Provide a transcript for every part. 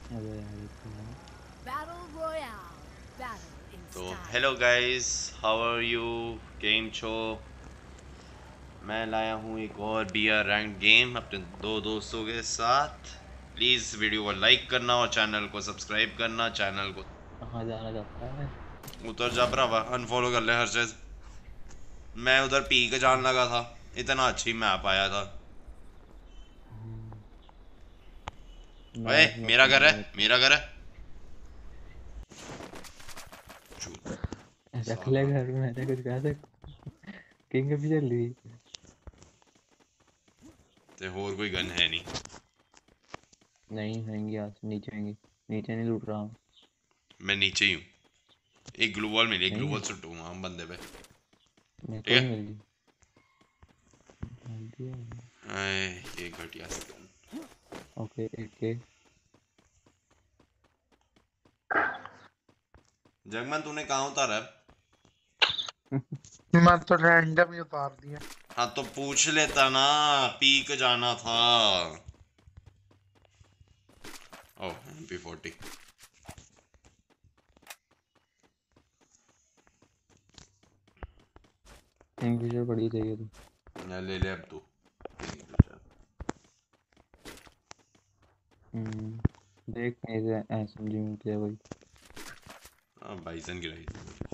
अबे यार ये तो है। Battle Royale. Battle in तो style. Hello guys, how are you? Game show. मैं लाया हूँ एक और बीआर रैंक गेम अपने दो दोस्तों के साथ। प्लीज़ वीडियो को लाइक करना और चैनल को सब्सक्राइब करना। चैनल को कहाँ जाना चाहता है? उधर जा भरावा, अनफॉलो कर ले हर चीज। मैं उधर पी के जान लगा था, इतना अच्छी मैप आया था। ओए, मैं मेरा घर है, रहता मेरा घर है। चूत हूँ। रख ले साला। घर में, मैंने कुछ कहा था? किंग भी चल रही। ते और कोई गन है नहीं। नहीं होंगी, आज नीचे होंगी। नीचे नहीं लूट रहा हूँ। मैं नीचे ही हूँ। एक ग्लू वॉल मिली, एक ग्लू नहीं वॉल है, सुटूंगा हम बंदे पे। मेरे ठीक को भी है। मिल गई। मिल गई है। आए, ये घटिया सी गन। ओके एक के। जगमन तूने कहाँ उतारा है? मैं तो रैंडम ही उतार दिया। हाँ तो पूछ लेता ना, पीक जाना था। ओह, MP40। किंगफिशर बड़ी चाहिए थी। ले ले अब तू। देख कहीं से एसएमजी मिलती है भाई। हाँ, बाइसन गिराई थी।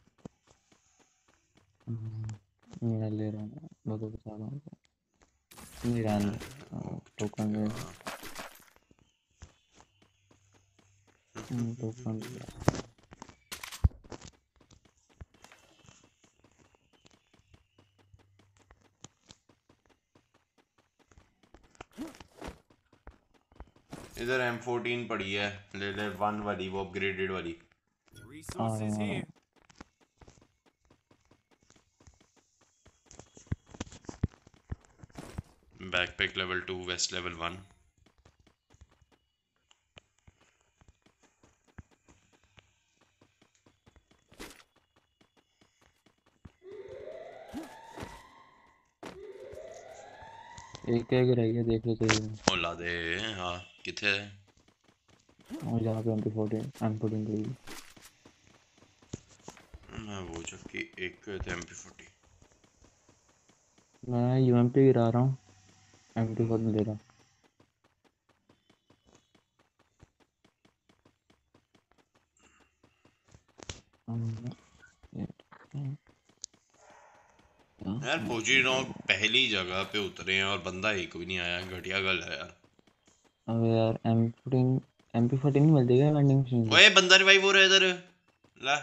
मैं ले रहा हूँ, मैं तो बता रहा हूँ। नहीं रहने दे। टोकन में टोकन। इधर M14 पड़ी है, ले ले। वन वाली, वो अपग्रेडेड वाली। आ रहा हूँ। Backpack level 2, vest level 1। एक एक रह गया, देख लेते हैं। ओ ला दे। हाँ, किथे है? और जहाँ पे M14 पड़ी। मैं वो चक्की एक थे MP40। मैं यूएमपी गिरा रहा हूँ। M24 ले रहा हूँ। यार फौजी लोग पहली जगह पे उतरे हैं और बंदा एक भी नहीं आया। घटिया गल है यार। अबे यार MP14 नहीं मिलती क्या वेंडिंग मशीन से? ओए, बंदा रिवाइव हो रहा है इधर। ला,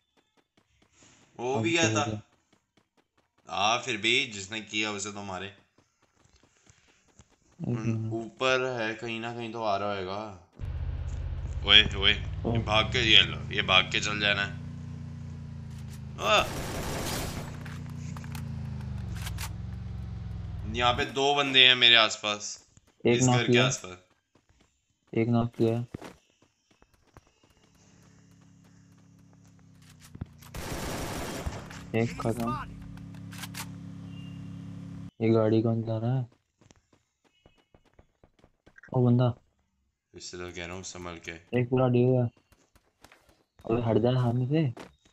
वो अब भी गया क्या हो था। गया? फिर भी जिसने किया उसे तो मारे। एक मिनट। ऊपर है कहीं ना कहीं तो आ रहा होगा। ओए ओए, ओ ये भाग के, ये लो, ये भाग के चल जाना है। आह, यहाँ पे दो बंदे हैं मेरे आसपास, एक इस नॉक घर के किया। आसपास। एक नॉक किया। एक खत्म। ये गाड़ी कौन चला रहा है? ओ बंदा। इसलिए तो कह रहा हूँ संभल के। एक पूरा डी हुआ। अबे हट जा सामने से।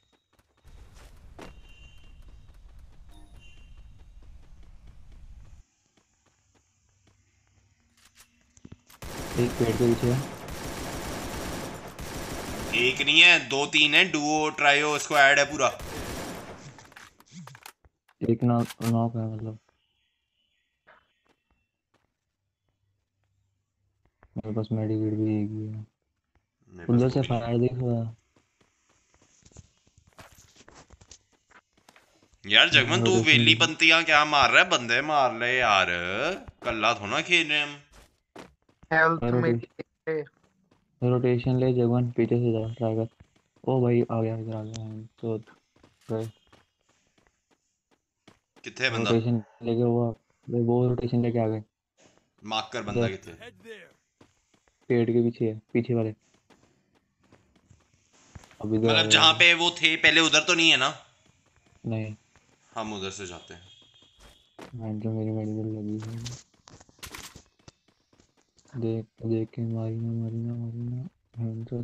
एक पेड़ के पीछे है। एक नहीं है, दो तीन है। डुओ ट्रायो इसको ऐड है पूरा। एक नॉक नॉक है मतलब। मेरे पास मेडिकेट भी एक ही है। मेरे पास उधर वो से भी नहीं फायर है देख रहा है। यार। जगमन तू रोटेशन वेली ले। पंतियां क्या मार रहा है? बंदे मार ले यार। कल्ला थोड़ा खेल रहे हैं हम। हेल्थ रोटेशन मेरी है। रोटेशन ले जगवन, पीछे से जा ट्राई कर। ओ भाई आ गया, इधर आ गया हम तो गए। कितने है बंदा? रोटेशन लेके वो रोटेशन लेके आ गए। मार्क कर बंदा इधर कितने। पेड़ के पीछे है, पीछे वाले। अब इधर आ मतलब जहाँ गए। पे वो थे पहले, उधर तो नहीं है ना? नहीं। हम उधर से जाते हैं। हाँ जो मेरी मेडिकल लगी है। देख देख के मारी ना मारी ना मारी ना। हम तो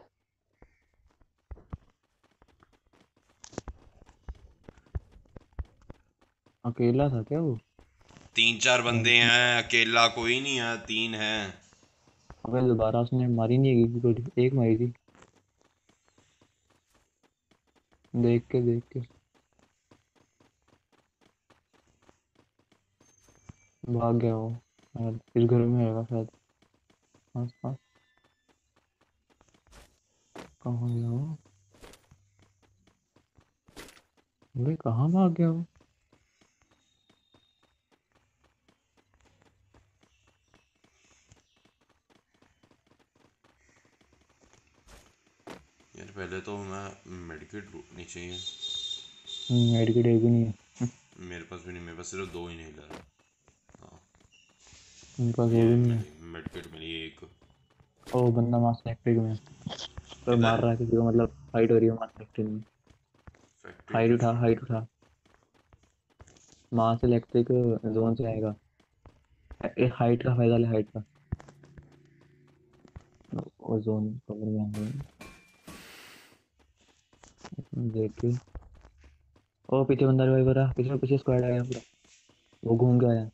अकेला था क्या वो? 3-4 बंदे लड़की। हैं, अकेला कोई नहीं है, 3 हैं। अबे दोबारा उसने मारी नहीं है गोली, एक मारी थी। देख के भाग गया वो। शायद इस घर में रहेगा शायद। आस पास। कहाँ गया वो? अबे कहाँ भाग गया वो? यार पहले तो मैं मेडिकेट ढूंढनी चाहिए। मेडिकेट एक भी नहीं है। मेरे पास भी नहीं, मेरे पास सिर्फ 2 ही नहीं लगा। हाँ, मेरे पास वो ये भी नहीं है। मिली मेडिकेट मिली एक। ओ बंदा मास इलेक्ट्रिक में तो किधर? मार रहा है किसी को, मतलब फाइट हो रही है मास इलेक्ट्रिक में। फैक्ट्री के फ्रंट। हाइट उठा। मास इलेक्ट्रिक जोन से आएगा। एक हाइट का फायदा ले, हाइट का। वो जोन कवर में आ गया। देख के। ओ पीछे बंदा रिवाइव हो रहा, पीछे पीछे स्क्वाड आया पूरा। वो घूम के आया।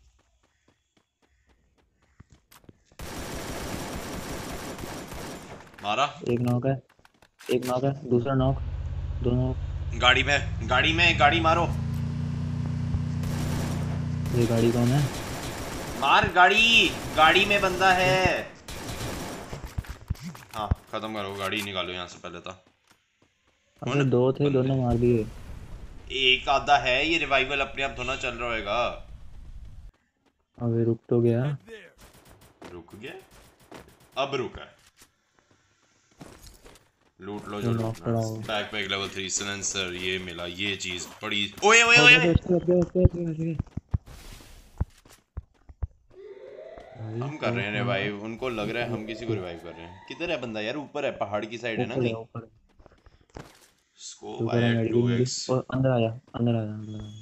मारा। एक नॉक है, दूसरा नॉक। दोनों। गाड़ी में गाड़ी मारो। ये गाड़ी कौन है? मार गाड़ी, गाड़ी में बंदा है। हाँ खत्म करो, गाड़ी निकालो यहाँ से पहले था। अबे उन दो थे, बंदे, दोनों मार दिए। एक आधा है, ये रिवाइवल अपने आप थोड़ा चल रहा होगा। अबे रुक तो गया। रुक गया, अब रुका है। लूट लो जो जो नॉक लूटना पड़ा है। हो। बैकपैक लेवल 3 सिलेंसर, ये मिला, ये चीज बड़ी। ओए ओए ओ ओए बस ओए। उसके भाई हम कर क्या रहे हैं काम का। रिवाइव, उनको लग रहा है हम किसी को रिवाइव कर रहे हैं। किधर है बंदा यार? ऊपर है, पहाड़ की साइड है ना ऊपर है कहीं। ऊपर। स्कोप ऊपर है, आया मेडिकल में 2x। और अंदर आया अंदर आया अंदर आया।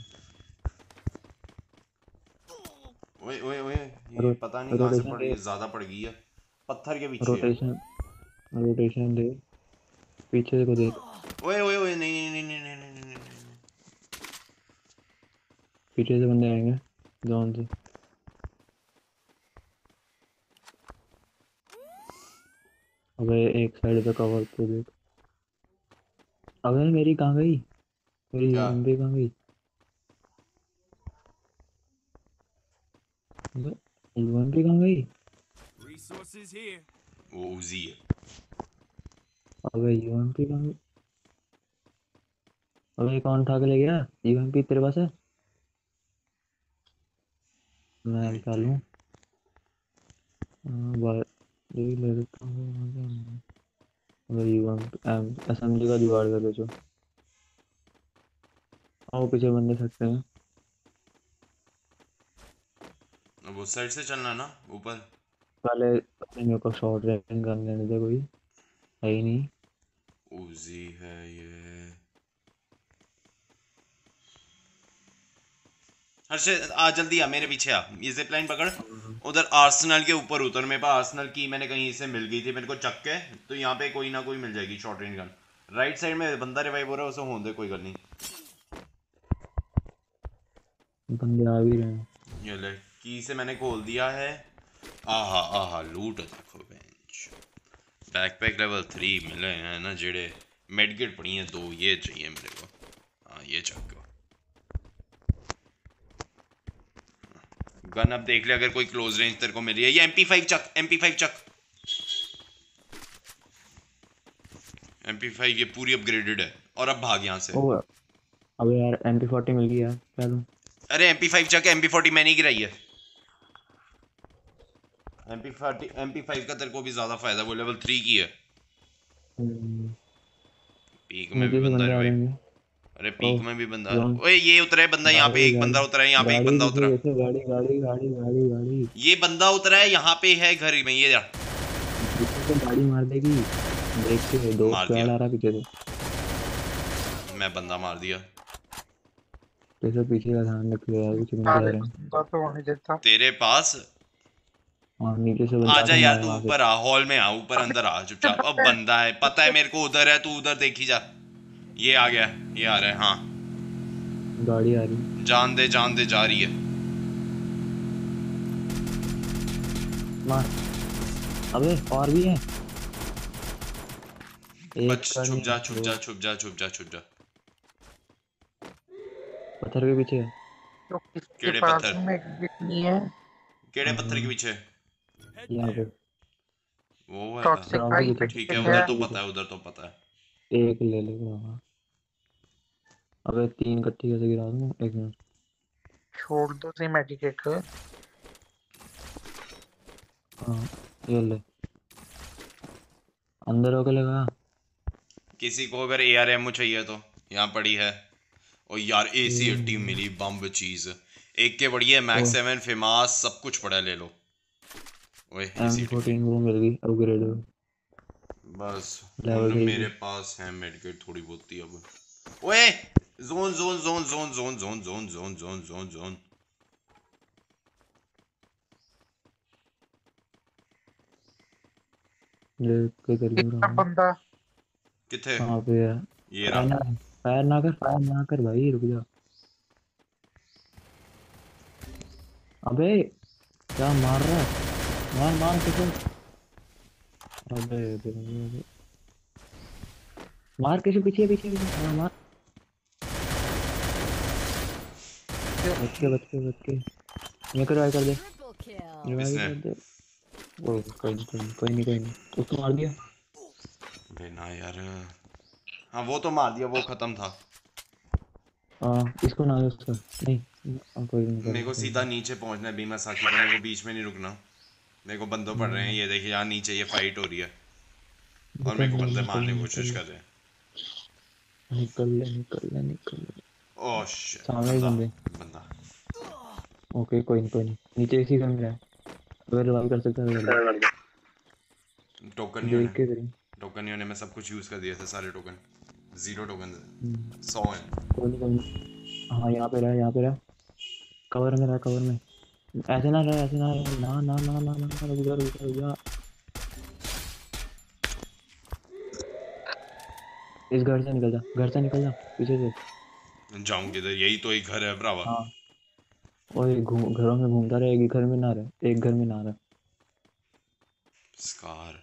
ओए ओए ओए, ये रो, पता नहीं कहाँ से रोटेशन पड़ी दे। है, ज्यादा पड़ गई है। पत्थर के पीछे है। रोटेशन रोटेशन दे। पीछे को देख। ओए ओए ओए, नहीं नहीं नहीं नहीं नहीं नहीं नहीं नहीं। पीछे से बंदे आएंगे जोन से। अबे एक साइड पे कवर पे देख। अबे मेरी कहाँ गई? मेरी क्या? यूएमपी कहाँ गई? अबे यूएमपी कहाँ गई? वो उजी है। अबे यूएमपी कहाँ गई? अबे कौन उठा के ले गया? यूएमपी तेरे पास है? मैं नीचे। निकालूं? हाँ, यही ले लेता हूँ। अबे यूएमपी एसएमजी का जुगाड़ कर जो। आओ पीछे बंदे सकते हैं। अब उस साइड से चलना है ना ऊपर। पहले मेरे को शॉर्ट रेंज गन लेने दे, कोई है ही नहीं। उजी है ये। हर्षद आ, जल्दी आ, मेरे पीछे आ, ये जिप लाइन पकड़। उधर आर्सेनल के ऊपर उतर। मेरे पास आर्सेनल की मैंने कहीं से मिल गई थी मेरे को चक के। तो यहाँ पे कोई ना कोई मिल जाएगी short range gun. Right side में बंदा रिवाइव हो रहा है, उसे होने दे, कोई गल नहीं। बंदे आ भी रहे हैं। ये ले, की से मैंने खोल दिया है। आहा आहा लूट देखो बेंच। बैकपैक लेवल 3 मिले हैं ना जेड़े। मेडकिट पड़ी हैं 2, ये चाहिए मेरे को। हाँ ये चक्को गन। अब देख ले अगर कोई क्लोज रेंज तेरे को मिल रही है। ये MP5 चक, MP5 चक। MP5 ये पूरी अपग्रेडेड है। और अब भाग यहाँ से। ओ अबे यार MP40 मिल गई यार, क्या लूं? अरे MP5 चक, MP40 मैंने ही गिराई है। MP5 का तेरे को भी ज्यादा फायदा, वो लेवल 3 की है। पीक में भी नीचे से बंदा बंदे आ रहे रिवाइव। हैं। अरे ओ पीक में भी बंदा। जोन। ओए ये उतरा है बंदा यहाँ पे, गाड़ी एक गाड़ी बंदा उतरा है यहाँ पे, एक गाड़ी बंदा पीछे उतरा। जैसे गाड़ी गाड़ी गाड़ी गाड़ी गाड़ी। ये बंदा उतरा है यहाँ पे, है घर में, ये जा। पीछे से गाड़ी मार देगी। देख के दो मार स्क्वाड दिया, आ रहा पीछे से। मैं बंदा मार दिया। जैसे पीछे का ध्यान रखिए यार, पीछे बंदे आ साले रहे हैं। बंदा तो नहीं देता। तेरे पास हाँ नीचे से बंदा आजा यार, तू मारेगा ऊपर आ, हॉल में आ, ऊपर अंदर आ चुपचाप। अब बंदा है, पता है मेरे को उधर है, तू उधर देखी जा। ये आ गया, ये आ रहा है। हाँ गाड़ी आ रही। जान दे जा रही है। मार। अबे और भी है। बच, का छुप नहीं, जा दो। छुप जा। पत्थर के पीछे है। तो किसके केड़े पास पत्थर? में नहीं है? केड़े पत्थर के पीछे? यहाँ पे वो वाला। टॉक्सिक ग्राउंड भाई के पीछे। ठीक है, मेडिकेट उधर है। तो पता है, उधर तो पता है। एक ले लेगा। हाँ। अबे 3 कट्टी कैसे गिरा दूँ? एक मिनट। छोड़ दो से मेडिकेट है। हाँ ये ले, अंदर होके लगा। किसी को अगर ARMO चाहिए तो यहाँ पड़ी है। और यार AC-80 मिली बम्ब चीज। एक के बढ़िया मैक्स 7 फेमास सब कुछ पड़ा है, ले लो। ओए AC-80 M14 वो मिल गई अपग्रेड। बस। लेवल मतलब 3 मेरे की। पास है मेडिकेट थोड़ी बहुत ही अब। ओए जोन। देख के कर क्यों रहा कितना हूँ। बंदा? किथे? कहाँ पे है? ये फायर ना, रहा। फायर ना कर भाई, रुक जा। अबे क्या मार रहा है? मार किसे? अबे मार किसे? पीछे हाँ, मार। बच के ये कर दे, Triple kill. रिवाइव किसने? कर दे। ओ कोई नहीं उसको मार दिया। बिना यार। हाँ वो तो मार दिया, वो खत्म था। इसको ना उसका नहीं। कोई नहीं मेरे को सीधा करेगा। नीचे पहुंचना है बीमा साकी पे, मेरे को बीच में नहीं रुकना। मेरे को बंदों पड़ रहे हैं, ये देखिए यहाँ नीचे ये फाइट हो रही है। और मेरे को बंदे मारने की कोशिश कर रहे हैं। निकल ले। ओह शिट, सामने ही बंदा। ओके कोई नहीं नीचे इसी कम है। अगर रिवाइव कर सकता है तो कर टोकन दे। नहीं देख होने। के करें। टोकन नहीं होने, मैं सब कुछ यूज कर दिए थे, सारे टोकन। 0 टोकन। 100 है। कोई नहीं। हाँ यहाँ पे रहा। कवर में ऐसे ना रहे। ना रुक जा। इस घर से निकल जा पीछे से। जाऊं किधर? यही तो एक घर है भरावा। हाँ और ये घरों में घूमता रहे, एक घर में ना रहे। स्कार।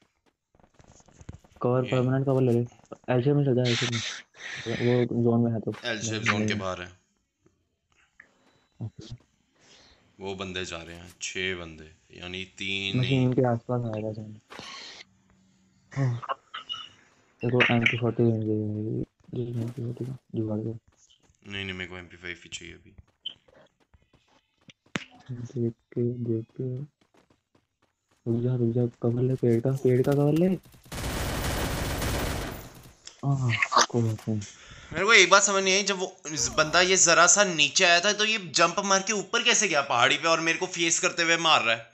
कवर ये परमानेंट कवर ले ले। एल में चल जा, ऐसे में वो जोन में है तो एल शेप जोन के बाहर है। वो बंदे जा रहे हैं, 6 बंदे, यानी 3 नहीं। मशीन के आसपास आएगा जोन। देखो MP40 जुगाड़ दो। नहीं मेरे को MP5 ही चाहिए अभी। देख के रुक जा कवर ले, पेड़ का कवर ले। कोई बात नहीं। मेरे को एक बात समझ नहीं आई, जब वो बंदा ये जरा सा नीचे आया था तो ये जंप मार के ऊपर कैसे गया पहाड़ी पे, और मेरे को फेस करते हुए मार रहा है।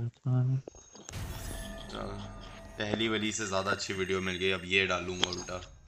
चल, पहली वाली से ज्यादा अच्छी वीडियो मिल गई, अब ये डालूंगा उल्टा।